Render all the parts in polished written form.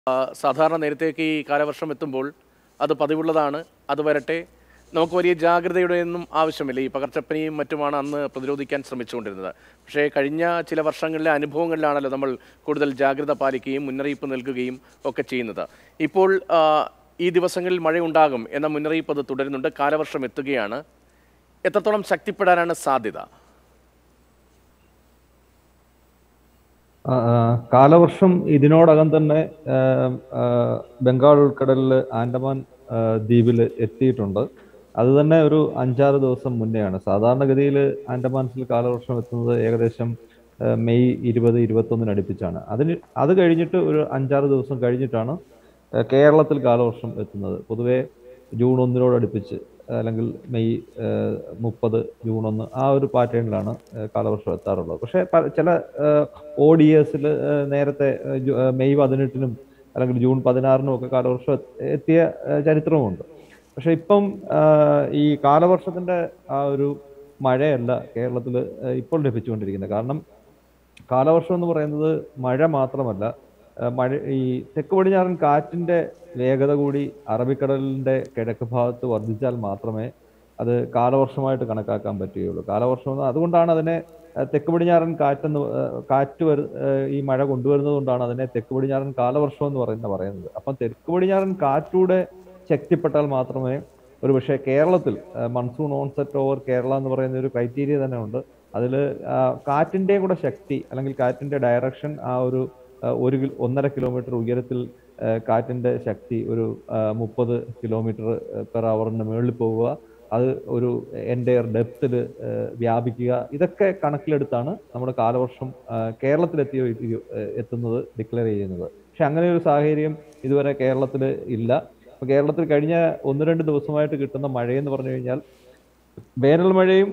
സാധാരണ നേരത്തേക്ക് ഈ കാലവർഷം എത്തുമ്പോൾ അത് പതിവുള്ളതാണ്. അത് വരട്ടെ, നമുക്ക് വലിയ ജാഗ്രതയുടെ ഒന്നും ആവശ്യമില്ല. ഈ പകർച്ചപ്പനിയും മറ്റുമാണ് അന്ന് പ്രതിരോധിക്കാൻ ശ്രമിച്ചുകൊണ്ടിരുന്നത്. പക്ഷേ കഴിഞ്ഞ ചില വർഷങ്ങളിലെ അനുഭവങ്ങളിലാണല്ലോ നമ്മൾ കൂടുതൽ ജാഗ്രത പാലിക്കുകയും മുന്നറിയിപ്പ് നൽകുകയും ഒക്കെ ചെയ്യുന്നത്. ഇപ്പോൾ ഈ ദിവസങ്ങളിൽ മഴയുണ്ടാകും എന്ന മുന്നറിയിപ്പ് അത് തുടരുന്നുണ്ട്. കാലവർഷം എത്തുകയാണ്. എത്രത്തോളം ശക്തിപ്പെടാനാണ് സാധ്യത? കാലവർഷം ഇതിനോടകം തന്നെ ബംഗാൾ ഉൾക്കടലിൽ ആൻഡമാൻ ദ്വീപിൽ എത്തിയിട്ടുണ്ട്. അത് തന്നെ ഒരു 5-6 ദിവസം മുന്നെയാണ്. സാധാരണഗതിയിൽ ആൻഡമാൻസിൽ കാലവർഷം എത്തുന്നത് ഏകദേശം മെയ് 20-21 അടുപ്പിച്ചാണ്. അത് കഴിഞ്ഞിട്ട് ഒരു 5-6 ദിവസം കഴിഞ്ഞിട്ടാണ് കേരളത്തിൽ കാലവർഷം എത്തുന്നത്. പൊതുവെ ജൂൺ 1 അല്ലെങ്കിൽ മെയ് 30, ജൂൺ 1 ആ ഒരു പാറ്റേണിലാണ് കാലവർഷം എത്താറുള്ളത്. പക്ഷേ ചില ODSൽ നേരത്തെ മെയ് 18-നും അല്ലെങ്കിൽ ജൂൺ 16-നും ഒക്കെ കാലവർഷം എത്തിയ ചരിത്രമുണ്ട്. പക്ഷെ ഇപ്പം ഈ കാലവർഷത്തിന്റെ ആ ഒരു മഴയല്ല കേരളത്തിൽ ഇപ്പോൾ ലഭിച്ചുകൊണ്ടിരിക്കുന്നത്. കാരണം കാലവർഷം എന്ന് പറയുന്നത് മഴ മാത്രമല്ല, ഈ തെക്ക് പടിഞ്ഞാറൻ കാറ്റിന്റെ വേഗത കൂടി അറബിക്കടലിന്റെ കിഴക്ക് ഭാഗത്ത് വർദ്ധിച്ചാൽ മാത്രമേ അത് കാലവർഷമായിട്ട് കണക്കാക്കാൻ പറ്റുകയുള്ളൂ. കാലവർഷം അതുകൊണ്ടാണ് അതിനെ തെക്ക് പടിഞ്ഞാറൻ ഈ മഴ കൊണ്ടുവരുന്നത് കൊണ്ടാണ് അതിനെ തെക്ക് പടിഞ്ഞാറൻ കാലവർഷം എന്ന് പറയുന്നത്. അപ്പം തെക്ക് പടിഞ്ഞാറൻ കാറ്റൂടെ ശക്തിപ്പെട്ടാൽ മാത്രമേ ഒരു പക്ഷേ കേരളത്തിൽ മൺസൂൺ ഓൺസെറ്റ് ഓവർ കേരള എന്ന് പറയുന്ന ഒരു ക്രൈറ്റീരിയ തന്നെ ഉണ്ട്. അതിൽ കാറ്റിൻ്റെ കൂടെ ശക്തി അല്ലെങ്കിൽ കാറ്റിൻ്റെ ഡയറക്ഷൻ ആ ഒരു 1.5 കിലോമീറ്റർ ഉയരത്തിൽ കാറ്റിൻ്റെ ശക്തി ഒരു 30 km/h മുകളിൽ പോവുക, അത് ഒരു എൻ്റയർ ഡെപ്തിൽ വ്യാപിക്കുക, ഇതൊക്കെ കണക്കിലെടുത്താണ് നമ്മുടെ കാലവർഷം എത്തുന്നത് ഡിക്ലെയർ ചെയ്യുന്നത്. പക്ഷെ അങ്ങനെ ഒരു സാഹചര്യം ഇതുവരെ കേരളത്തിൽ ഇല്ല. അപ്പോൾ കേരളത്തിൽ കഴിഞ്ഞ 1-2 ദിവസമായിട്ട് കിട്ടുന്ന മഴയെന്ന് പറഞ്ഞു കഴിഞ്ഞാൽ വേനൽ മഴയും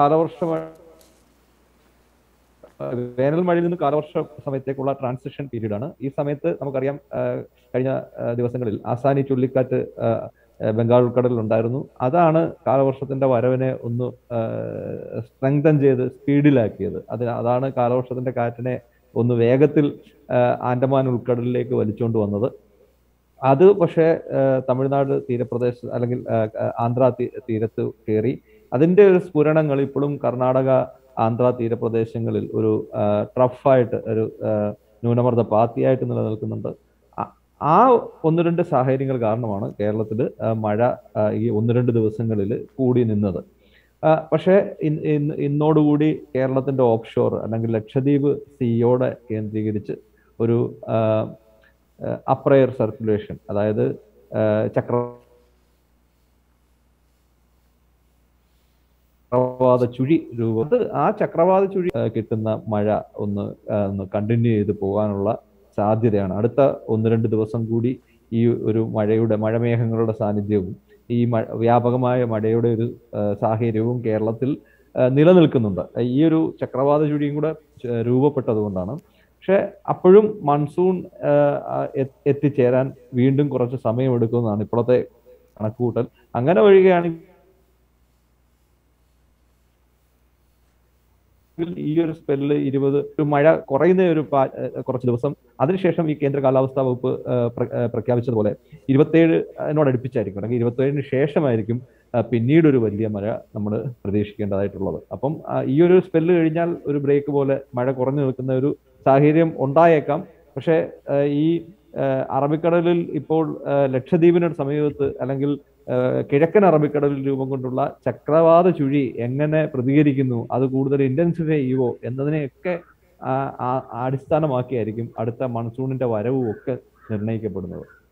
വേനൽ മഴയിൽ നിന്ന് കാലവർഷ സമയത്തേക്കുള്ള ട്രാൻസിഷൻ പീരീഡാണ്. ഈ സമയത്ത് നമുക്കറിയാം കഴിഞ്ഞ ദിവസങ്ങളിൽ ആസാനി ചുഴലിക്കാറ്റ് ബംഗാൾ ഉൾക്കടലിൽ ഉണ്ടായിരുന്നു. അതാണ് കാലവർഷത്തിന്റെ വരവിനെ ഒന്ന് സ്ട്രെങ്തൻ ചെയ്ത് സ്പീഡിലാക്കിയത്. അതാണ് കാലവർഷത്തിന്റെ കാറ്റിനെ ഒന്ന് വേഗത്തിൽ ആൻഡമാൻ ഉൾക്കടലിലേക്ക് വലിച്ചുകൊണ്ട് വന്നത്. അത് പക്ഷേ തമിഴ്നാട് തീരപ്രദേശത്ത് അല്ലെങ്കിൽ ആന്ധ്ര തീരത്ത് കയറി. അതിൻ്റെ ഒരു സ്ഫുരണങ്ങൾ ഇപ്പോഴും കർണാടക, ആന്ധ്ര തീരപ്രദേശങ്ങളിൽ ഒരു ട്രഫായിട്ട്, ഒരു ന്യൂനമർദ്ദ പാത്തിയായിട്ട് നിലനിൽക്കുന്നുണ്ട്. ആ 1-2 സാഹചര്യങ്ങൾ കാരണമാണ് കേരളത്തിൽ മഴ ഈ 1-2 ദിവസങ്ങളിൽ കൂടി നിന്നത്. പക്ഷേ ഇന്നോടുകൂടി കേരളത്തിന്റെ ഓഫ്ഷോർ അല്ലെങ്കിൽ ലക്ഷദ്വീപ് സീയോടെ കേന്ദ്രീകരിച്ച് ഒരു അപ്പർ എയർ സർക്കുലേഷൻ, അതായത് ചക്രവാത ചുഴി ആ ചക്രവാത ചുഴി കിട്ടുന്ന മഴ ഒന്ന് കണ്ടിന്യൂ ചെയ്ത് പോകാനുള്ള സാധ്യതയാണ്. അടുത്ത 1-2 ദിവസം കൂടി ഈ ഒരു മഴമേഘങ്ങളുടെ സാന്നിധ്യവും ഈ വ്യാപകമായ മഴയുടെ ഒരു സാഹചര്യവും കേരളത്തിൽ നിലനിൽക്കുന്നുണ്ട്. ഈ ഒരു ചക്രവാത ചുഴിയും കൂടെ രൂപപ്പെട്ടതുകൊണ്ടാണ്. പക്ഷെ അപ്പോഴും മൺസൂൺ എത്തിച്ചേരാൻ വീണ്ടും കുറച്ച് സമയമെടുക്കുമെന്നാണ് ഇപ്പോഴത്തെ കണക്കുകൂട്ടൽ. അങ്ങനെ വരികയാണെങ്കിൽ ഈ ഒരു സ്പെല്ല് മഴ കുറയുന്ന കുറച്ച് ദിവസം അതിനുശേഷം ഈ കേന്ദ്ര കാലാവസ്ഥാ വകുപ്പ് പ്രഖ്യാപിച്ചതുപോലെ 27-നോടടുപ്പിച്ചായിരിക്കും അല്ലെങ്കിൽ 27-ന് ശേഷമായിരിക്കും പിന്നീട് ഒരു വലിയ മഴ നമ്മൾ പ്രതീക്ഷിക്കേണ്ടതായിട്ടുള്ളത്. അപ്പം ഈ ഒരു സ്പെല്ല് കഴിഞ്ഞാൽ ഒരു ബ്രേക്ക് പോലെ മഴ കുറഞ്ഞു നിൽക്കുന്ന ഒരു സാഹചര്യം ഉണ്ടായേക്കാം. പക്ഷേ ഈ അറബിക്കടലിൽ ഇപ്പോൾ ലക്ഷദ്വീപിന് സമീപത്ത് അല്ലെങ്കിൽ കിഴക്കൻ അറബിക്കടലിൽ രൂപം കൊണ്ടുള്ള ചക്രവാത ചുഴി എങ്ങനെ പ്രതികരിക്കുന്നു, അത് കൂടുതൽ ഇന്റൻസിഫൈ ചെയ്യുമോ എന്നതിനെയൊക്കെ അടിസ്ഥാനമാക്കിയായിരിക്കും അടുത്ത മൺസൂണിന്റെ വരവും ഒക്കെ നിർണ്ണയിക്കപ്പെടുന്നത്.